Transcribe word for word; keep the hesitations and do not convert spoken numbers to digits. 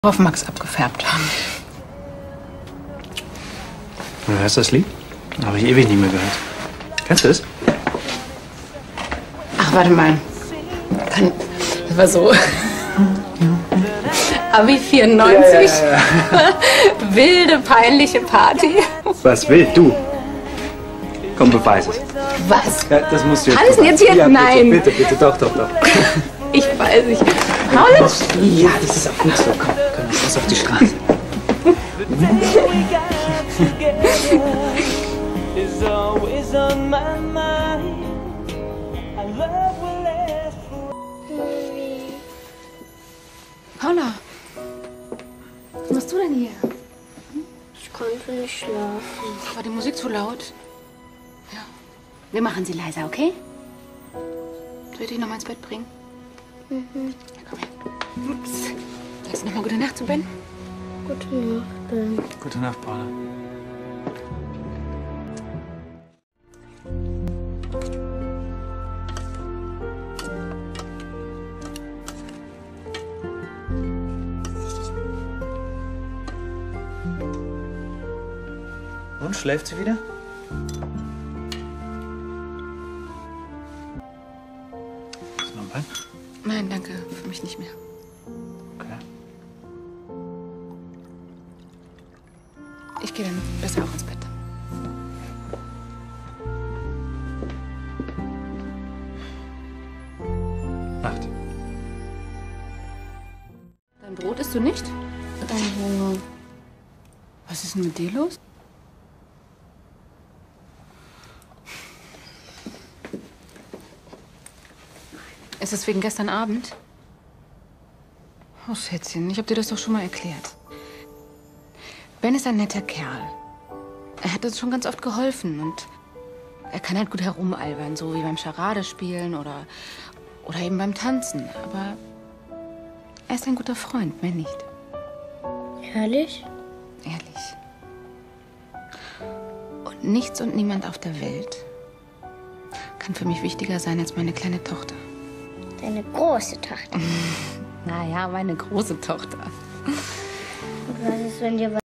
auf Max abgefärbt haben. Wer ist das Lied? Habe ich ewig nicht mehr gehört. Kennst du es? Ach, warte mal. Kann, das war so. Abi vierundneunzig. Ja, ja, ja. Wilde, peinliche Party. Was will du? Komm, beweis es. Was? Ja, das musst du jetzt. Alles jetzt hier? Ja, Nein. Bitte, bitte, bitte, doch, doch, doch. Ich weiß nicht. Paula? Ja, das ist auch gut so. Komm, komm, lass uns auf die Straße. Paula, was machst du denn hier? Ich konnte nicht schlafen. War die Musik zu laut? Ja. Wir machen sie leiser, okay? Soll ich dich noch mal ins Bett bringen? Mhm. Ja, komm her. Ups. Sagst du noch mal gute Nacht zu Ben? Gute Nacht, Ben. Gute Nacht, Paula. Und, schläft sie wieder? Ist noch ein Bein? Nein, danke. Für mich nicht mehr. Okay. Ich gehe dann besser auch ins Bett. Nacht. Dein Brot isst du nicht? Dein Hunger. Was ist denn mit dir los? Ist es wegen gestern Abend? Oh, Schätzchen, ich hab dir das doch schon mal erklärt. Ben ist ein netter Kerl. Er hat uns schon ganz oft geholfen und er kann halt gut herumalbern, so wie beim Charade-Spielen oder, oder eben beim Tanzen. Aber er ist ein guter Freund, mehr nicht. Ehrlich? Ehrlich. Und nichts und niemand auf der Welt kann für mich wichtiger sein als meine kleine Tochter. Deine große Tochter. Naja, meine große Tochter. Und was ist, wenn dir was